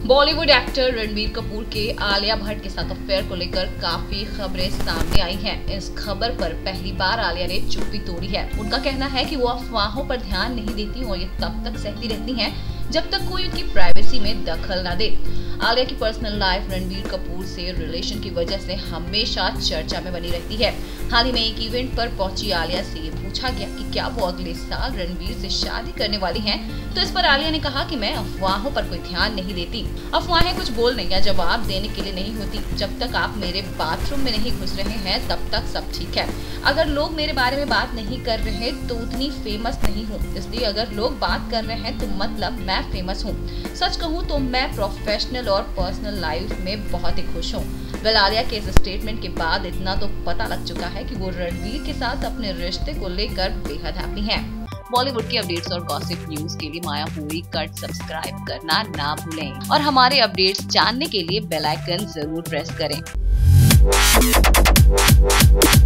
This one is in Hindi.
बॉलीवुड एक्टर रणबीर कपूर के आलिया भट्ट के साथ अफेयर को लेकर काफी खबरें सामने आई हैं। इस खबर पर पहली बार आलिया ने चुप्पी तोड़ी है। उनका कहना है कि वो अफवाहों पर ध्यान नहीं देती और ये तब तक सहती रहती हैं जब तक कोई उनकी प्राइवेसी में दखल न दे। आलिया की पर्सनल लाइफ रणबीर कपूर से रिलेशन की वजह से हमेशा चर्चा में बनी रहती है। हाल ही में एक इवेंट पर पहुंची आलिया से पूछा गया कि क्या वो अगले साल रणबीर से शादी करने वाली हैं, तो इस पर आलिया ने कहा कि मैं अफवाहों पर कोई ध्यान नहीं देती। अफवाहें कुछ बोलने या जवाब देने के लिए नहीं होती। जब तक आप मेरे बाथरूम में नहीं घुस रहे हैं तब तक सब ठीक है। अगर लोग मेरे बारे में बात नहीं कर रहे तो उतनी फेमस नहीं हूँ, इसलिए अगर लोग बात कर रहे हैं तो मतलब मैं फेमस हूँ। सच कहूँ तो मैं प्रोफेशनल और पर्सनल लाइफ में बहुत ही खुश हूँ। आलिया के इस स्टेटमेंट के बाद इतना तो पता लग चुका है कि वो रणबीर के साथ अपने रिश्ते को लेकर बेहद हैप्पी हैं। बॉलीवुड की अपडेट्स और गॉसिप न्यूज के लिए माया हुई कट सब्सक्राइब करना ना भूलें और हमारे अपडेट्स जानने के लिए बेल आइकन जरूर प्रेस करें।